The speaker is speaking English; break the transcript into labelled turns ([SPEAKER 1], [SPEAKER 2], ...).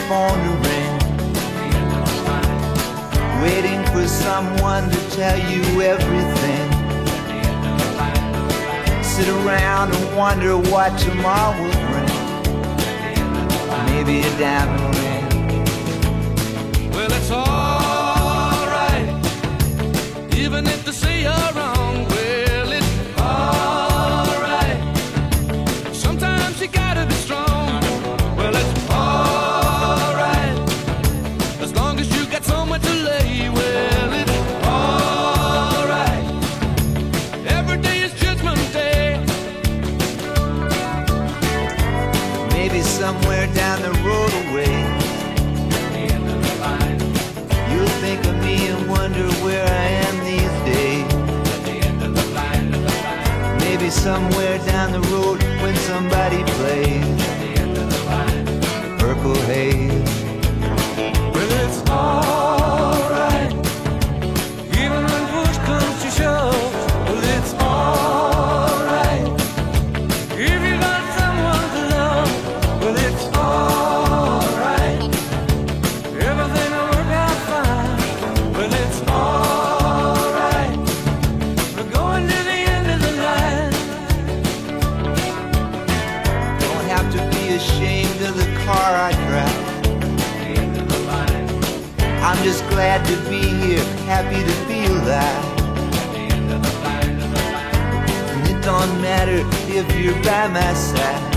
[SPEAKER 1] phone to ring, waiting for someone to tell you everything. Sit around and wonder what tomorrow will bring. Maybe a diamond ring.
[SPEAKER 2] Well, it's alright, even if they say you're wrong. Well, it's alright, sometimes you gotta be strong. Well, it's alright, as long as you got somewhere to lay. Well, it's alright, every day is Judgment Day.
[SPEAKER 1] Maybe somewhere down the road away, you'll think of me and wonder where I am these days. Maybe somewhere down the road when somebody plays Purple Haze.
[SPEAKER 2] Well, it's alright, even when push comes to shove. Well, it's alright, if you got someone to love. Well, it's alright, everything will work out fine. Well, it's alright, we're going to the end of the line.
[SPEAKER 1] Don't have to be ashamed of the car I drive. I'm just glad to be here, happy to be alive. And it don't matter if you're by my side.